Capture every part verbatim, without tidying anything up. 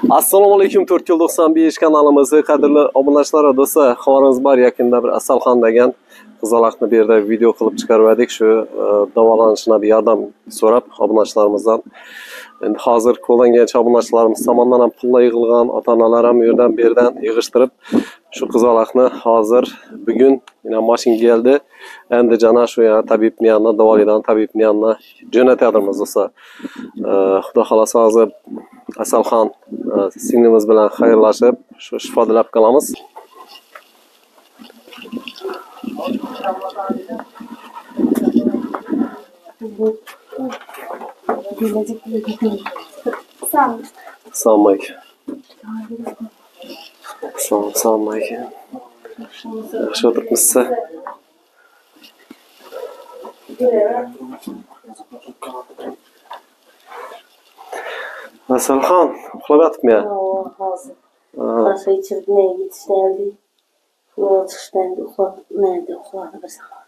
Assalomu alaykum, to'rt yil to'qson besh kanalimizni qadrli obunachilar, do'stlar. Xabaringiz bor, yaqinda bir Asalxon degan qizaloqni bu yerda video qilib chiqardik. Shu davolanishina bir yordam so'rab obunachilarimizdan. Endi hozir qo'llangancha obunachilarimiz tomonidan ham pullar yig'ilgan, ota-onalar ham u yerdan bu yerdan yig'ishtirib shu qizaloqni hozir bugun yana mashina keldi. Endi jana shu yana tabibning yanına, davolaydigan tabibning yanına jo'natamiz do'stlar. Xudo xolasa hozir Asalxon singlimiz bilan xayrlashib, shu shifo tilab qolamiz. Assalomu alaykum. Assalomu alaykum. Yaxshi o'tiribmisiz? Asalxon, uxlab yotibmi? Hozir. Qasha ichirib nega ketishdi? Yo'q chiqishdan uxlab, nerede uxladi bir zaman.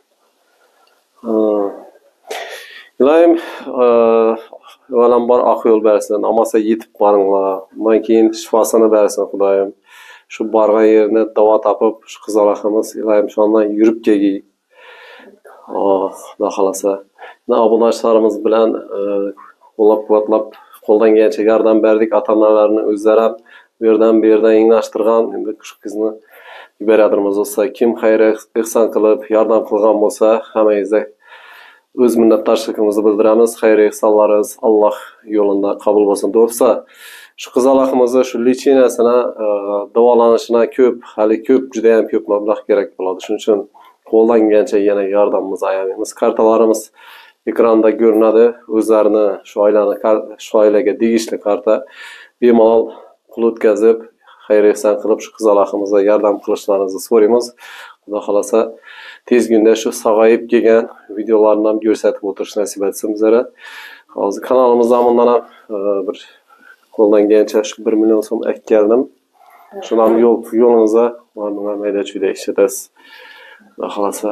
Iloyim, avvalambor oq yo'l bersin, amasa yetib boringlar. Bundan keyin shifosini bersin Xudoyim. Shu borgan yerni davo topib, shu qizaloqimiz iloyim shundan yurib kelgi. Xudo xolasa. Obunachilarimiz bilan qo'llab-quvvatlab qo'ldan kelgancha yordam berdik. Ota-onalarni o'zlari ham bu yerdan bu yerdan yanglashtirgan. Endi shu qizni yuboradirmiz bo'lsa, kim xayr ehson qilib yordam qilgan bo'lsa, hammangizga o'z minnatdorligimizni bildiramiz. Xayr ehsonlaringiz Alloh yo'lida qabul bo'lsin. Do'stsa, shu qizaloqimizni shu lichinasini davolanishina ko'p, hali ko'p, juda ham ko'p mablag' kerak bo'ladi. Shuning uchun qo'ldan kelgancha yana yordamimizni ayamaymiz. Kartalarimiz ekranda ko'rinadi. O'zlarini shu oilani shu oilaga tegishli karta bemalol pul o'tkazib, xayr ehson qilib shu qizaloqimizga yordam qilishlaringizni so'raymiz. Xudo xolasa tez kunda shu sog'ayib kelgan videolarni ham ko'rsatib o'tirish nasib etsin bizlarga. Hozir kanalimizdan bundan ham bir qo'ldan kelgancha shu bir million so'm akkaldim. Shuni ham yo'l yo'lingizga mana mayda-chuyda ishlatasiz. Xudo xolasa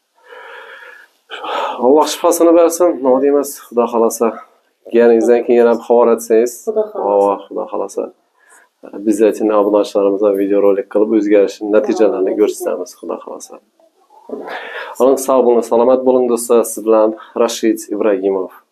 Alloh shifosini bersin. Nima deymiz? Xudo xolasa kelganingizdan keyin yana xabar etsangiz. Xudo xolasa biz aytgan obunachilarimizga video rolik qilib o'zgarish natijalarini ko'rsatamiz. Xudo xolasa. Alloh sog' bo'ling, salomat bo'ling do'stlar. Siz bilan Rashid Ibragimov.